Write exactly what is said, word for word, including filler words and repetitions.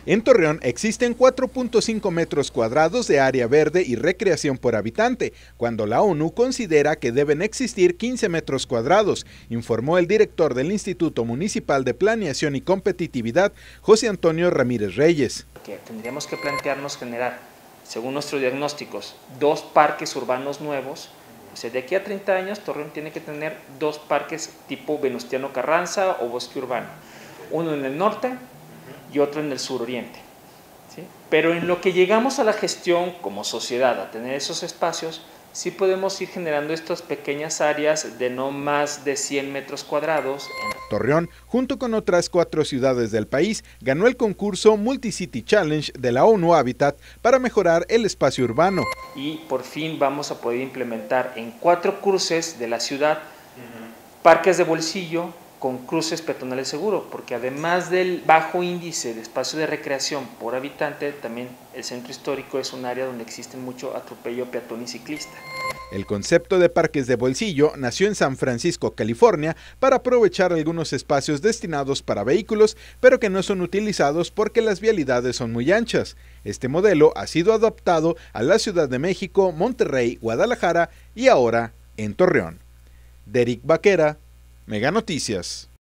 En Torreón existen cuatro punto cinco metros cuadrados de área verde y recreación por habitante, cuando la ONU considera que deben existir quince metros cuadrados, informó el director del Instituto Municipal de Planeación y Competitividad, José Antonio Ramírez Reyes. Que tendríamos que plantearnos generar, según nuestros diagnósticos, dos parques urbanos nuevos. O sea, de aquí a treinta años Torreón tiene que tener dos parques tipo Venustiano Carranza o Bosque Urbano, uno en el norte y otro en el suroriente, ¿sí? Pero en lo que llegamos a la gestión como sociedad, a tener esos espacios, sí podemos ir generando estas pequeñas áreas de no más de cien metros cuadrados. Torreón, junto con otras cuatro ciudades del país, ganó el concurso Multicity Challenge de la ONU Habitat para mejorar el espacio urbano. Y por fin vamos a poder implementar en cuatro cruces de la ciudad uh-huh. parques de bolsillo con cruces peatonales seguros, porque además del bajo índice de espacio de recreación por habitante, también el centro histórico es un área donde existe mucho atropello peatón y ciclista. El concepto de parques de bolsillo nació en San Francisco, California, para aprovechar algunos espacios destinados para vehículos, pero que no son utilizados porque las vialidades son muy anchas. Este modelo ha sido adaptado a la Ciudad de México, Monterrey, Guadalajara y ahora en Torreón. Derek Vaquera, Mega Noticias.